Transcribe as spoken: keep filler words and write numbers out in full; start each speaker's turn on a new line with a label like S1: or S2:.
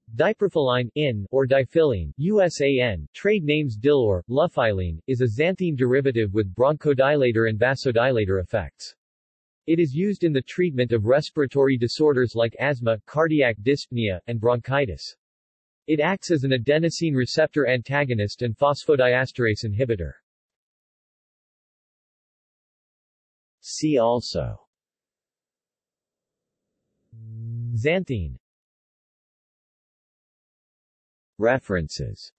S1: Diprophylline in, or diphyline, U S A N, trade names Dilor, Lufylene, is a xanthine derivative with bronchodilator and vasodilator effects. It is used in the treatment of respiratory disorders like asthma, cardiac dyspnea, and bronchitis. It acts as an adenosine receptor antagonist and phosphodiesterase inhibitor. See also: xanthine. References